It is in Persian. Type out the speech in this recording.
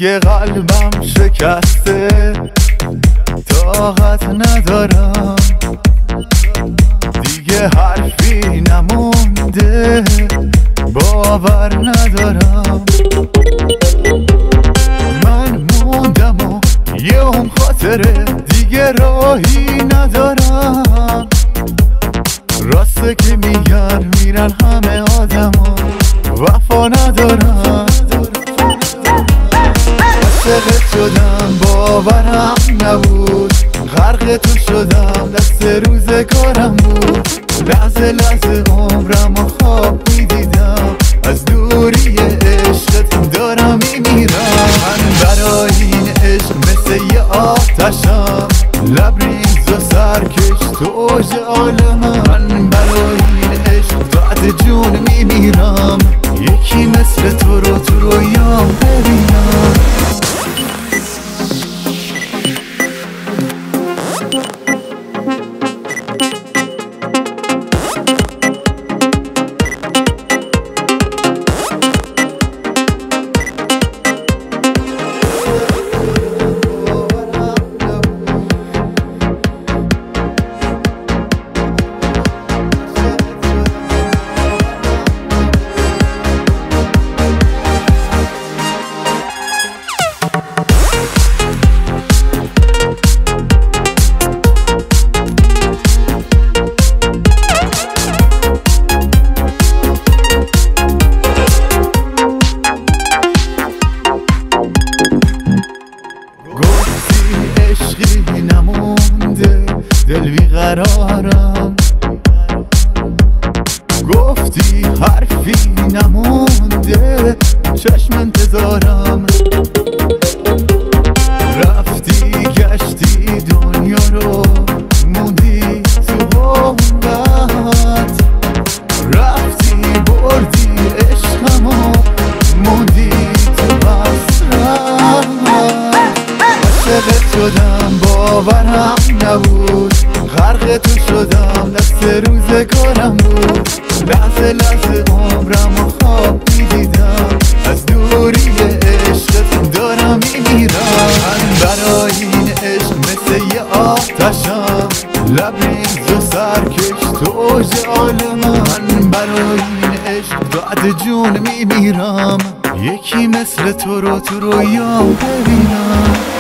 دیگه قلبم شکسته، طاقت ندارم، دیگه حرفی نمونده، باور ندارم. من موندم و یه اون خاطره، دیگه راهی ندارم. راسته که میگن میرن همه آدما، وفا ندارم. عاشقت شدم باورم نبود، غرق تو شدم دست روز کارم بود. لحظه لحظه عمرم و خواب میدیدم، از دوری عشقت دارم میمیرم. من برای این عشق مثل یه آتشم، لبریز و سرکش تو اوج عالمم. من برای این عشق بعد جون میمیرم، یکی مثل تو رو تو رویام ببینم. عشقی نمونده، دل بیقرارم. گفتی حرفی نمونده، چشم انتظارم. رفتی گشتی دنیا رو، موندی تو غربت. رفتی بردی عشقمو، موندی تو حسرت. عاشقت شدم باورم نبود، غرق تو شدم دست روز کارم بود. لحظه لحظه عمرم و خواب میدیدم، از دوری عشقت دارم میمیرم. من برای این عشق مثل یه آتشم، لبریز و سرکش تو اوج عالمم. من برای این عشق بعد جون میمیرم، یکی مثل تو رو تو رویام ببینم.